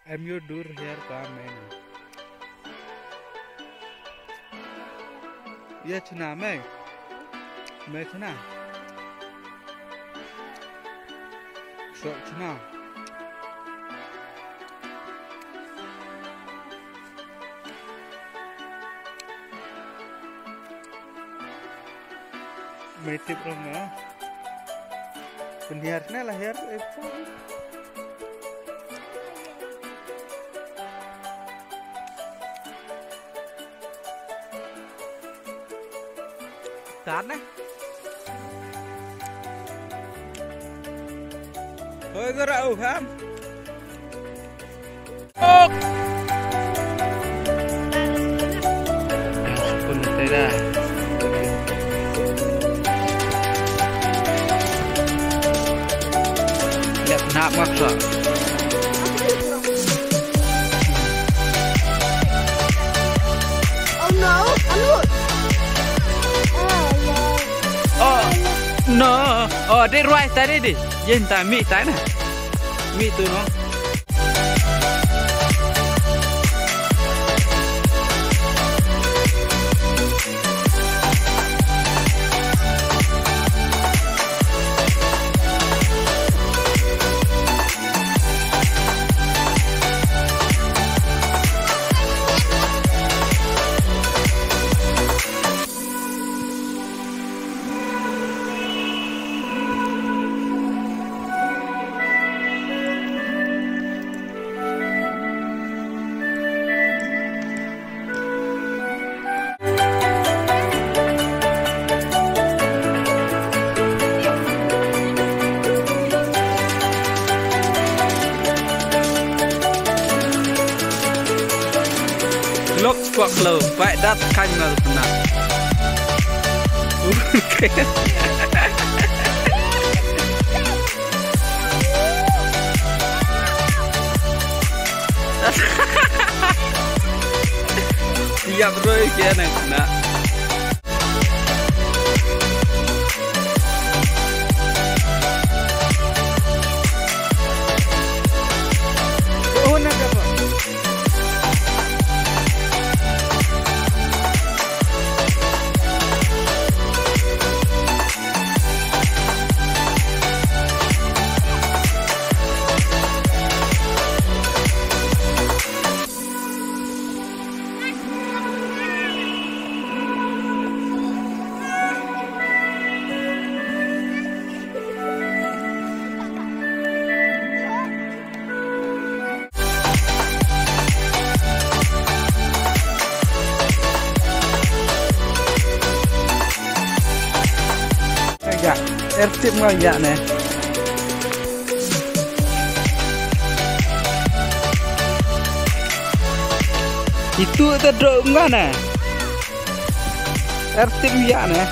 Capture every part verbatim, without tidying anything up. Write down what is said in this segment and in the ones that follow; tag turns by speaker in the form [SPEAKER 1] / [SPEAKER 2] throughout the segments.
[SPEAKER 1] Am you dur hair ka man? Ye chna me. Me chna. So chna. Me tip rom ya. Penyiar na lahir itu. Tán đấy. Thôi cái rượu không? Ốc. Pun tay ra. Lihat nak maksa.
[SPEAKER 2] Oh no, look.
[SPEAKER 1] No, oh, dia ruai tadi deh. Yen tak mi tak na. Mi tu no. Lok kok lo, baik dat kan ngal pernah. Siap roy kena kena. Oh nak apa? Ya, ertip nggak ya nih? Itu terdok nggak nih? Ertip ya nih?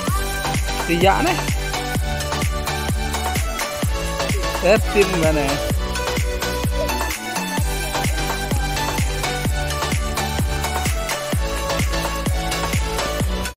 [SPEAKER 1] Iya nih? Ertip nggak nih?